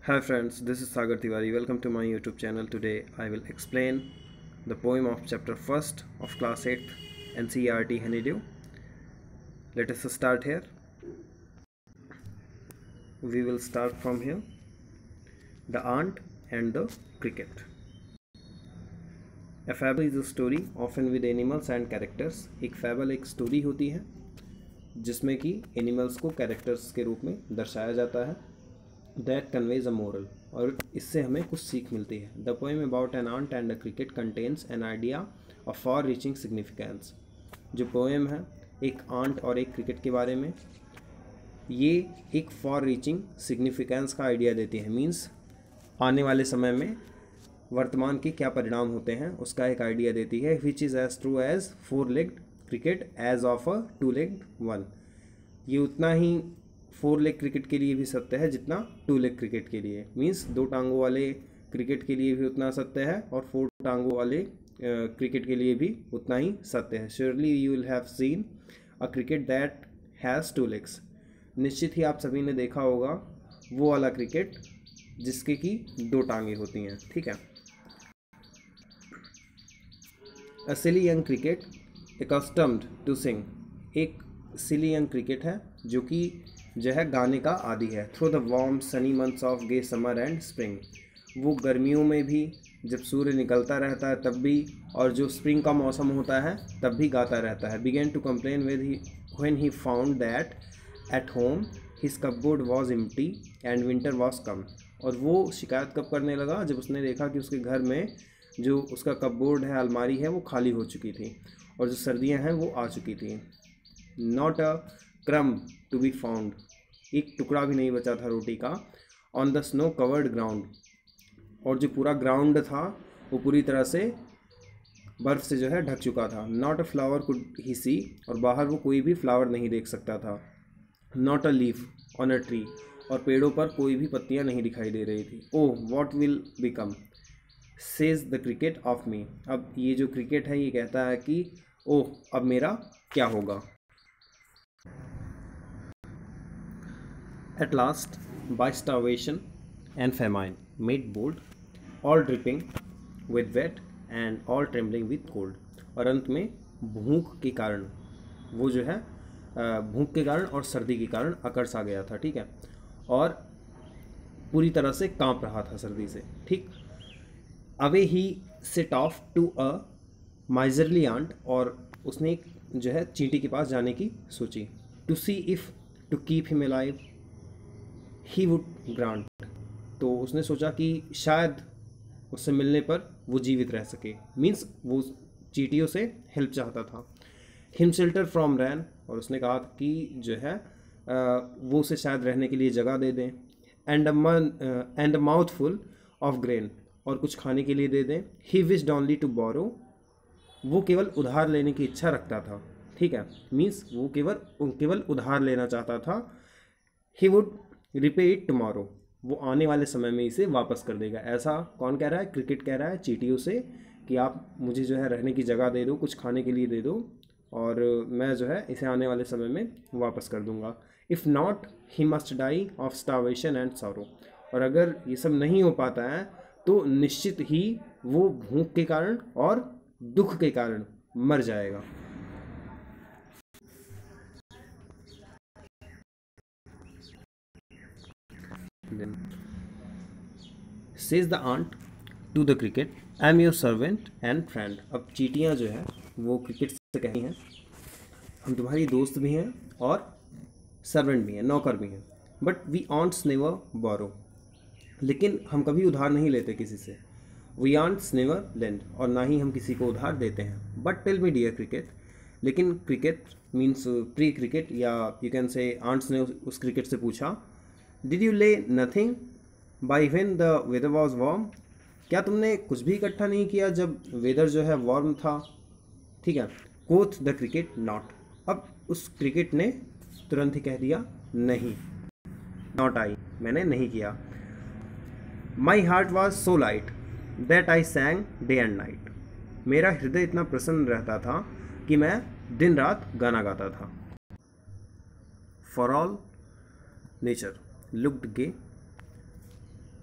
Hi friends, this is Sagar Tiwari. Welcome to my YouTube channel. Today I will explain the poem of chapter 1st of class 8th NCERT Honeydew. Let us start here. We will start from here. The Ant and the Cricket. A fable is a story often with animals and characters. एक fable एक story होती है जिसमें कि animals को characters के रूप में दर्शाया जाता है. That conveys a moral, और इससे हमें कुछ सीख मिलती है. The poem about an ant and a cricket contains an idea of far-reaching significance. जो poem है एक आंट और एक क्रिकेट के बारे में, ये एक far-reaching significance का आइडिया देती है. मीन्स आने वाले समय में वर्तमान के क्या परिणाम होते हैं उसका एक आइडिया देती है. Which is as true as four-legged cricket as of a two-legged one. ये उतना ही 4 लेग क्रिकेट के लिए भी सत्य है जितना 2 लेग क्रिकेट के लिए. मीन्स 2 टांगों वाले क्रिकेट के लिए भी उतना सत्य है और 4 टांगों वाले क्रिकेट के लिए भी उतना ही सत्य है. Surely you will have seen a cricket that has 2 legs. निश्चित ही आप सभी ने देखा होगा वो वाला क्रिकेट जिसके की 2 टांगें होती हैं. ठीक है. A silly young cricket accustomed to sing. एक सिली यंग क्रिकेट है जो कि जो है गाने का आदी है. Through the warm sunny months of gay summer and spring. वो गर्मियों में भी जब सूर्य निकलता रहता है तब भी, और जो स्प्रिंग का मौसम होता है तब भी गाता रहता है. Began to complain when he found that at home his cupboard was empty and winter was come. और वो शिकायत कब करने लगा? जब उसने देखा कि उसके घर में जो उसका कपबोर्ड है, अलमारी है, वो खाली हो चुकी थी और जो सर्दियाँ हैं वो आ चुकी थी. Not a crumb to be found. एक टुकड़ा भी नहीं बचा था रोटी का. On the snow covered ground. और जो पूरा ग्राउंड था वो पूरी तरह से बर्फ़ से जो है ढक चुका था. Not a flower could he see. और बाहर वो कोई भी फ्लावर नहीं देख सकता था. Not a leaf on a tree. और पेड़ों पर कोई भी पत्तियां नहीं दिखाई दे रही थी. Oh what will become says the cricket of me. अब ये जो क्रिकेट है ये कहता है कि ओह अब मेरा क्या होगा. At last, by starvation and famine, made bold, all dripping with wet and all trembling with cold. और अंत में भूख के कारण वो जो है भूख के कारण और सर्दी के कारण अकड़ सा गया था. ठीक है. और पूरी तरह से कांप रहा था सर्दी से. ठीक. Away he set off to a miserly ant. और उसने एक जो है चींटी के पास जाने की सोची. To see if to keep him alive he would grant. तो उसने सोचा कि शायद उससे मिलने पर वो जीवित रह सके. मीन्स वो चींटियों से हेल्प चाहता था. Him shelter from rain. और उसने कहा कि जो है वो उसे शायद रहने के लिए जगह दे दें. And a mouth full of grain. और कुछ खाने के लिए दे दें. He wished only to borrow. वो केवल उधार लेने की इच्छा रखता था. ठीक है. मीन्स वो केवल उधार लेना चाहता था. He would repay it tomorrow. वो आने वाले समय में इसे वापस कर देगा. ऐसा कौन कह रहा है? क्रिकेट कह रहा है चींटियों से कि आप मुझे जो है रहने की जगह दे दो, कुछ खाने के लिए दे दो, और मैं जो है इसे आने वाले समय में वापस कर दूंगा. If not he must die of starvation and sorrow. और अगर ये सब नहीं हो पाता है तो निश्चित ही वो भूख के कारण और दुख के कारण मर जाएगा. Says the ant to the cricket I am your servant and friend. अब चींटियाँ जो है वो क्रिकेट से कहती हैं हम तुम्हारी दोस्त भी हैं और सर्वेंट भी हैं, नौकर भी हैं. But we ants never borrow. लेकिन हम कभी उधार नहीं लेते किसी से. We ants never lend. और ना ही हम किसी को उधार देते हैं. But tell me dear cricket. लेकिन क्रिकेट मीन्स प्री क्रिकेट, या यू कैन से आंट्स ने उस क्रिकेट से पूछा did you lay nothing by when the weather was warm. क्या तुमने कुछ भी इकट्ठा नहीं किया जब वेदर जो है वार्म था. ठीक है. कोथ द क्रिकेट नॉट. अब उस क्रिकेट ने तुरंत ही कह दिया नहीं. Not I. मैंने नहीं किया. My heart was so light that I sang day and night. मेरा हृदय इतना प्रसन्न रहता था कि मैं दिन रात गाना गाता था. For all nature looked gay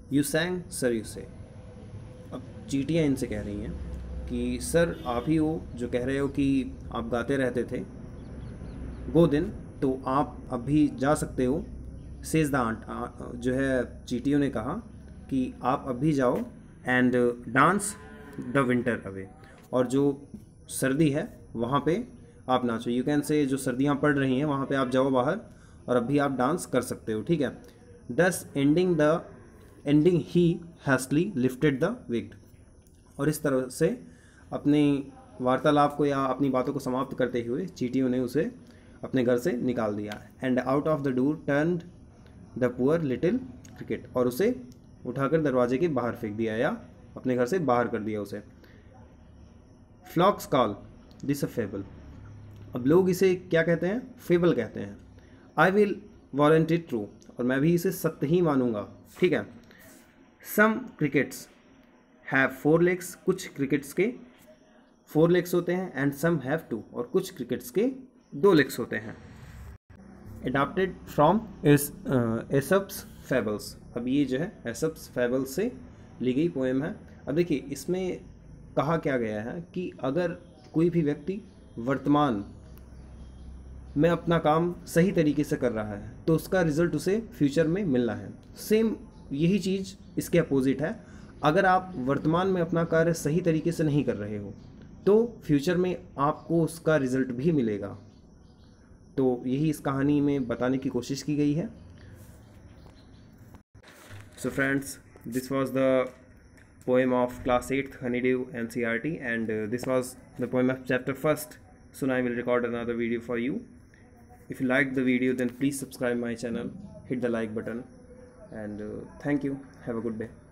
you sang sir you say. अब चींटियाँ इनसे कह रही हैं कि सर आप ही हो जो कह रहे हो कि आप गाते रहते थे, गो दिन, तो आप अभी जा सकते हो। सेज द आंट, जो है चींटियों ने कहा कि आप अभी जाओ, and dance the winter away, और जो सर्दी है वहाँ पे आप नाचो। यू कैन से जो सर्दियाँ पड़ रही हैं वहाँ पे आप जाओ बाहर और अभी आप डांस कर सकते हो, ठीक है। Thus ending he hastily lifted the wicket, और इस तरह से अपनी वार्तालाप को या अपनी बातों को समाप्त करते हुए चींटियों ने उसे अपने घर से निकाल दिया। And out of the door turned the poor little cricket, और उसे उठाकर दरवाजे के बाहर फेंक दिया या अपने घर से बाहर कर दिया उसे। Folks call this a fable, अब लोग इसे क्या कहते हैं, फेबल कहते हैं। I will warrant it true, और मैं भी इसे सत्य ही मानूंगा, ठीक है। सम क्रिकेट्स हैव 4 legs, कुछ क्रिकेट्स के 4 legs होते हैं, एंड सम हैव 2, और कुछ क्रिकेट्स के 2 legs होते हैं। एडाप्टेड फ्रॉम एसप्स फैबल्स, अब ये जो है एसप्स फैबल्स से ली गई पोएम है। अब देखिए इसमें कहा क्या गया है कि अगर कोई भी व्यक्ति वर्तमान में अपना काम सही तरीके से कर रहा है तो उसका रिजल्ट उसे फ्यूचर में मिलना है। सेम यही चीज़ इसके अपोजिट है, अगर आप वर्तमान में अपना कार्य सही तरीके से नहीं कर रहे हो तो फ्यूचर में आपको उसका रिजल्ट भी मिलेगा। तो यही इस कहानी में बताने की कोशिश की गई है। So friends, this was the poem of class 8th Honeydew NCERT, and this was the poem of chapter 1st. Soon I will record another video for you. If you liked the video, then please subscribe my channel, hit the like button, and thank you. Have a good day.